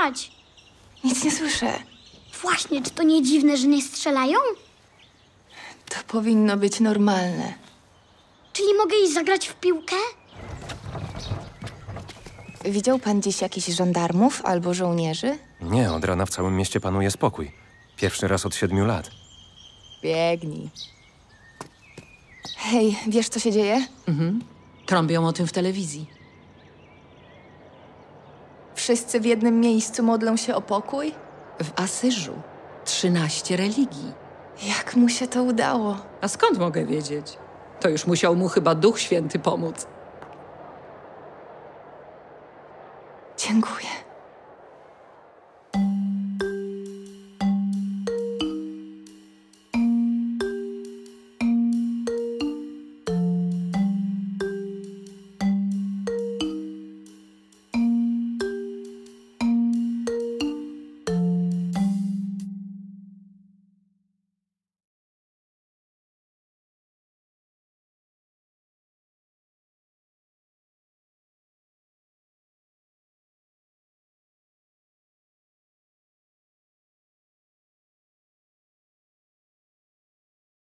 grać. Nic nie słyszę. Właśnie, czy to nie dziwne, że nie strzelają? To powinno być normalne. Czyli mogę iść zagrać w piłkę? Widział pan dziś jakichś żandarmów albo żołnierzy? Nie, od rana w całym mieście panuje spokój. Pierwszy raz od 7 lat. Biegnij. Hej, wiesz co się dzieje? Trąbią o tym w telewizji. Wszyscy w jednym miejscu modlą się o pokój? W Asyżu 13 religii. Jak mu się to udało? A skąd mogę wiedzieć? To już musiał mu chyba Duch Święty pomóc. Dziękuję.